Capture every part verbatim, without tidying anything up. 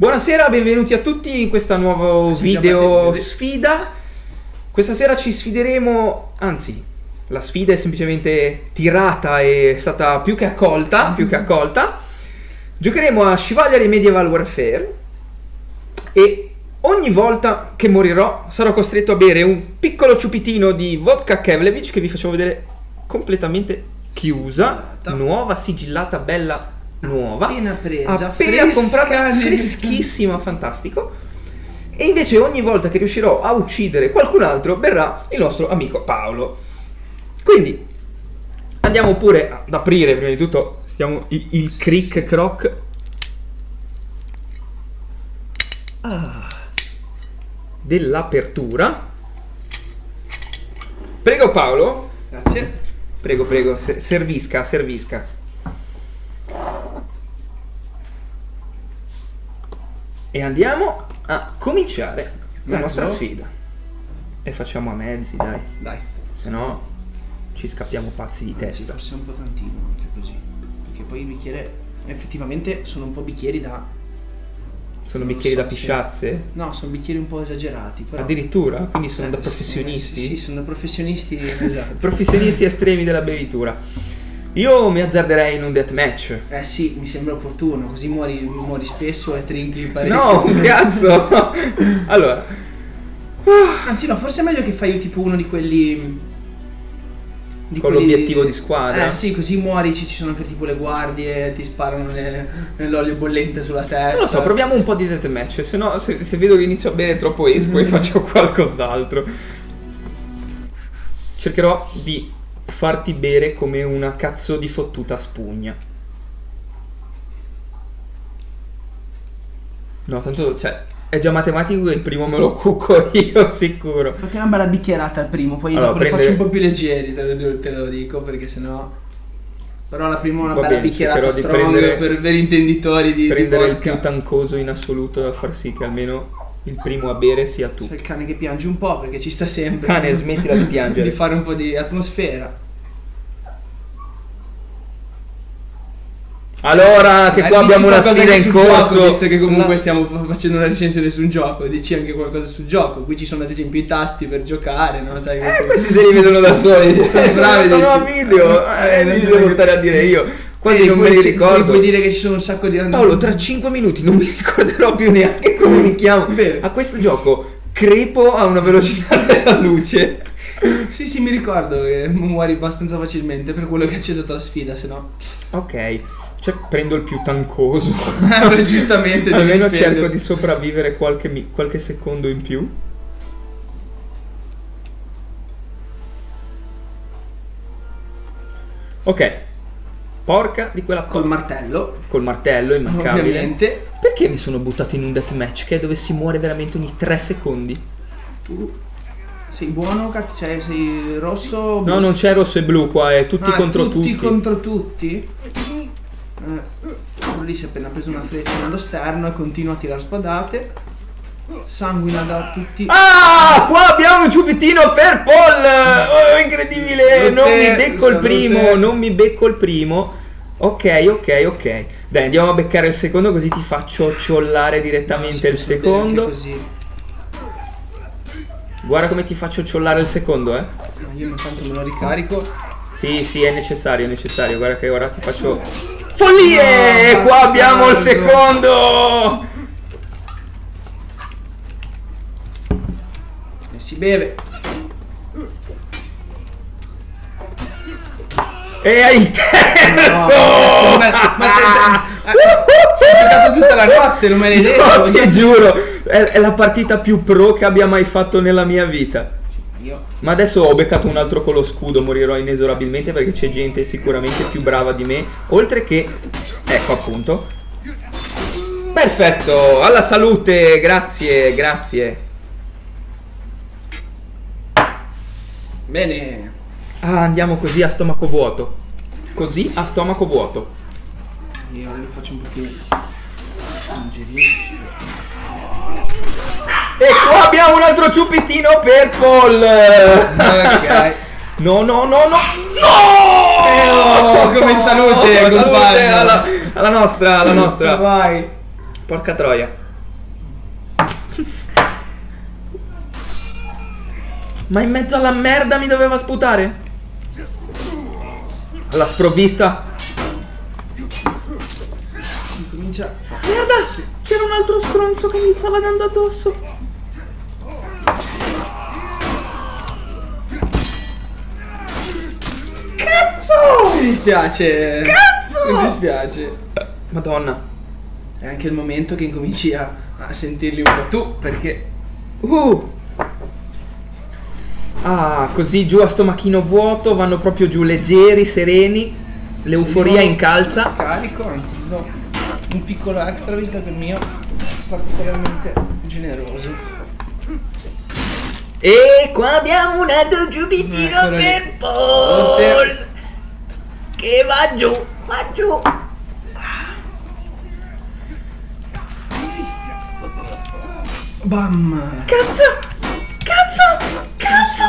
Buonasera, benvenuti a tutti in questa nuova video sfida. Questa sera ci sfideremo, anzi, la sfida è semplicemente tirata e è stata più che accolta, più che accolta. Giocheremo a Chivalry Medieval Warfare e ogni volta che morirò sarò costretto a bere un piccolo ciupitino di vodka Kevlevich che vi facciamo vedere completamente chiusa, nuova, sigillata, bella, nuova, appena presa, appena comprata, freschissima, fantastico. E invece ogni volta che riuscirò a uccidere qualcun altro berrà il nostro amico Paolo. Quindi andiamo pure ad aprire, prima di tutto stiamo il, il crick croc. Ah, dell'apertura. Prego Paolo. Grazie. Prego, prego, servisca, servisca. E andiamo a cominciare la Mezzo. nostra sfida. E facciamo a mezzi, dai. Dai. Se no ci scappiamo pazzi di Anzi, testa. forse un po' tantino anche così. Perché poi il bicchiere, effettivamente sono un po' bicchieri da... Sono non bicchieri so da se- pisciazze? No, sono bicchieri un po' esagerati. Però... Addirittura? Quindi sono Eh, da sì, professionisti? Sì, sì, sono da professionisti, esatto. Professionisti estremi della bevitura. Io mi azzarderei in un deathmatch. Eh sì, mi sembra opportuno, così muori, muori spesso e trinchi parecchio. No, un cazzo! Allora, Anzi no, forse è meglio che fai tipo uno di quelli... di con quelli- l'obiettivo di squadra. Eh sì, così muori, ci, ci sono anche tipo le guardie, ti sparano le- nell'olio bollente sulla testa. Non lo so, proviamo un po' di deathmatch, se no se, se vedo che inizio a bere troppo esco e faccio qualcos'altro. Cercherò di farti bere come una cazzo di fottuta spugna. No, tanto, cioè, è già matematico che il primo me lo cucco io, sicuro. Fatti una bella bicchierata al primo, poi Allora, dopo li prendere- faccio un po' più leggeri, te lo, te lo dico, perché sennò... Però la prima una Va bella bene, bicchierata cercherò di strong prendere- per, per intenditori di, Prendere di il vodka. più tancoso in assoluto da far sì che almeno il primo a bere sia tu. C'è il cane che piange un po' perché ci sta sempre. Cane, smettila di piangere. Di fare un po' di atmosfera. Allora, che Eh, qua dici abbiamo una qualcosa sfida anche in sul corso. gioco, visto che comunque No. stiamo facendo una recensione su un gioco, dici anche qualcosa sul gioco. Qui ci sono ad esempio i tasti per giocare, no? Sai, Eh, questi se li vedono da soli. Sono bravi, Sono a dici. video. Eh, Eh, non li so devo che- stare a dire io. Quasi Eh, non me poi li si- ricordo. poi Puoi dire che ci sono un sacco di... Paolo, tra cinque minuti non mi ricorderò più neanche come mi chiamo. Vero. A questo gioco crepo a una velocità della luce. Sì, sì, mi ricordo che muori abbastanza facilmente per quello che ha accettato la sfida, se no... Ok, cioè prendo il più tancoso. Eh, giustamente, devi Almeno difendere. cerco di sopravvivere qualche, mi- qualche secondo in più. Ok. Porca di quella Col porca. martello, Col martello immancabile. ovviamente. Perché mi sono buttato in un deathmatch che è dove si muore veramente ogni tre secondi? Tu sei buono, cazzo, cioè sei rosso o No, blu? non c'è rosso e blu qua, è tutti Ah, contro tutti. Tutti contro tutti? Eh, quello lì si è appena preso una freccia nello sterno e continua a tirare spadate. Sanguina da tutti. Ah, qua abbiamo un ciupettino per Paul. Oh, incredibile. Salute, Non mi becco il salute. primo, non mi becco il primo. Ok, ok, ok. Dai, andiamo a beccare il secondo così ti faccio ciollare direttamente il Si può vedere secondo. anche così. Guarda come ti faccio ciollare il secondo, eh. Ma io intanto me lo ricarico. Sì, sì, è necessario, è necessario. Guarda che ora ti faccio... Follie! No, Qua abbiamo il bastardo. secondo! E si beve. E hai il terzo! No, ma, ma te- ci hai giocato tutta la notte, non me l'hai detto. No, ti giuro, è, è la partita più pro che abbia mai fatto nella mia vita. Io. Ma adesso ho beccato un altro con lo scudo, morirò inesorabilmente perché c'è gente sicuramente più brava di me. Oltre che... Ecco appunto. Perfetto, alla salute, grazie, grazie. Bene. Ah, andiamo così a stomaco vuoto. Così a stomaco vuoto. Io lo faccio un po' più mangerino. E qua abbiamo un altro ciupettino per Paul. Ok. No, no, no, no. Eh, oh, come salute, Salute compagno. alla, alla nostra, alla nostra. Vai. Porca troia. Ma in mezzo alla merda mi doveva sputare? Alla sprovvista. Comincia. Merda! C'era un altro stronzo che mi stava dando addosso. Cazzo! Mi dispiace. Cazzo! Mi dispiace. Madonna. È anche il momento che incominci a, a sentirli un po' tu, perché... Uh! Ah, così giù a stomachino vuoto, vanno proprio giù leggeri, sereni. L'euforia incalza. Carico, anzi, do un piccolo extra visto che il mio è particolarmente generoso. E qua abbiamo un altro giubitino Eccolo lì. per Paul che va giù, va giù. Bam! Cazzo! Cazzo! Cazzo!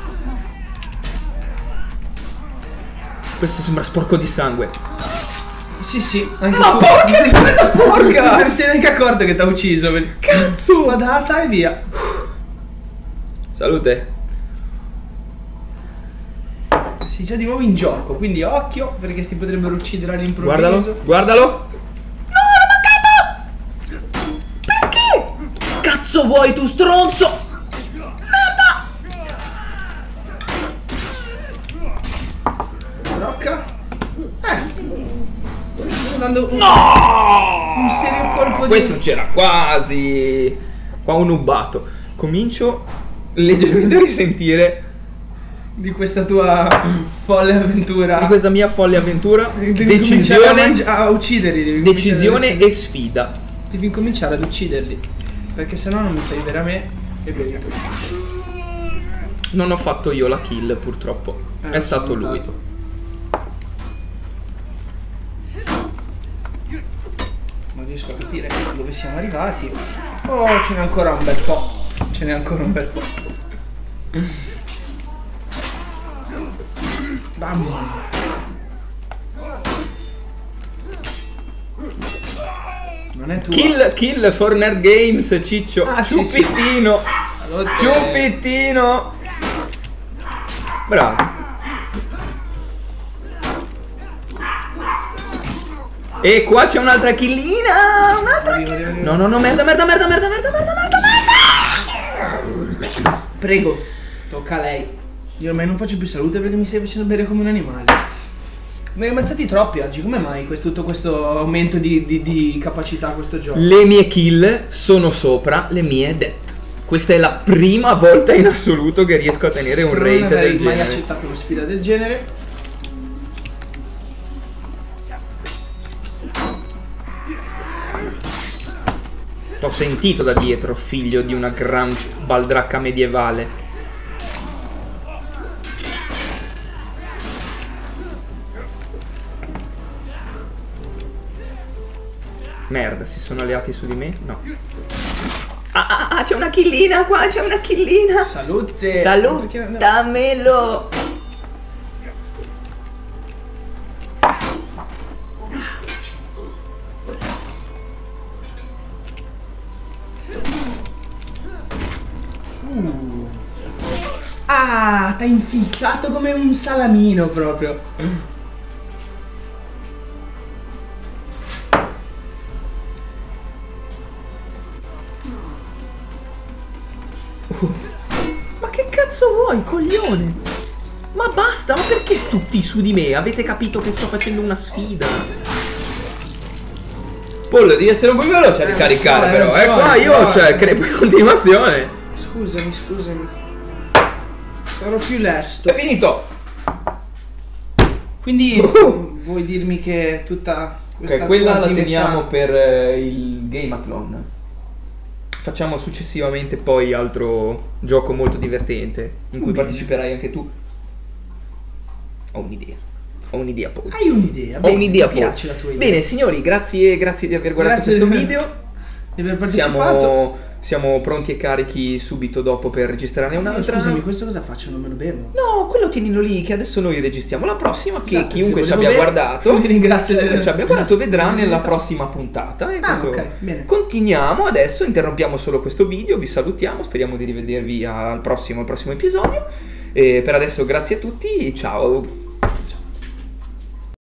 Questo sembra sporco di sangue. Sì, sì, anche Ma tu. porca di quella porca! Non sei neanche accorto che ti ha ucciso. Cazzo! Spadata e via. Salute. Sei già di nuovo in gioco, quindi occhio perché ti potrebbero uccidere all'improvviso. Guardalo, guardalo. No, l'ho mancato! Perché? Cazzo vuoi tu stronzo? Rocca. Eh. Sto dando un, No! un serio colpo di... Questo c'era quasi. Qua un ubato. Comincio leggermente a risentire di questa tua folle avventura. di questa mia folle avventura. Devi cominciare a, Decisione, mangi- a ucciderli. Devi decisione cominciare e sfida. ad ucciderli. Devi cominciare ad ucciderli. Perché sennò non mi fai vedere a me e bevi tu. Non ho fatto io la kill, purtroppo. Eh, È lo stato sono lui. notato. Non riesco a capire dove siamo arrivati. Oh, ce n'è ancora un bel po'. Ce n'è ancora un bel po'. Bam. Non è tua. Kill, kill for Nerd Games, Ciccio. Ah, sì, sì. Ciupittino. Allora, Ciupittino. Bravo. E qua c'è un'altra killina. Un'altra Arrivo, kill- arrivo, arrivo. No, no, no, merda, merda, merda, merda, merda, merda, merda, merda. Prego, tocca a lei. Io ormai non faccio più salute perché mi stai facendo bere come un animale. Mi hai ammazzati troppi oggi, come mai questo, tutto questo aumento di, di, di capacità a questo gioco? Le mie kill sono sopra le mie death. Questa è la prima volta in assoluto che riesco a tenere un Se non rate avrei del mai genere. accettato una sfida del genere. T'ho sentito da dietro, figlio di una gran baldracca medievale. Merda, si sono alleati su di me? No. Ah, ah, ah, c'è una killina qua, c'è una killina. Salute! Salutamelo. Uh. Ah, t'hai infilzato come un salamino proprio. Ma che cazzo vuoi, coglione? Ma basta, ma perché tutti su di me? Avete capito che sto facendo una sfida? Paul, devi essere un po' più veloce a Eh, ricaricare, lo so, però. lo Eh, so, qua lo io, so. cioè, crepo in continuazione. Scusami, scusami. Sarò più lesto. È finito. Quindi Uh. vuoi dirmi che tutta questa Ok, quella la quasi metà- teniamo per eh, il Gameathlon. Facciamo successivamente poi altro gioco molto divertente in cui Bene. parteciperai anche tu. Ho un'idea. Ho un'idea, Paul. Hai un'idea? Ho Bene, un'idea, mi Paul. piace la tua idea. Bene, signori, grazie, grazie di aver guardato Grazie questo di- video. di aver partecipato. Siamo siamo pronti e carichi subito dopo per registrarne un'altra. Scusami, questo cosa faccio? Non me lo bevo? No, quello tienilo lì, che adesso noi registriamo la prossima, che Esatto, chiunque se ci abbia volevo guardato, vi ringrazio del- ci abbia guardato vedrà della nella visita. prossima puntata. E Ah, questo- ok, bene. Continuiamo adesso, interrompiamo solo questo video, vi salutiamo, speriamo di rivedervi al prossimo, al prossimo episodio. E per adesso grazie a tutti, ciao.